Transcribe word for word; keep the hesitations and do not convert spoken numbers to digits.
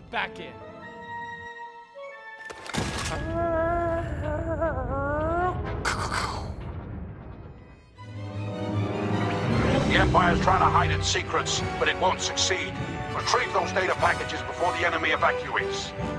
back in. The Empire's trying to hide its secrets, but it won't succeed. Retrieve those data packages before the enemy evacuates.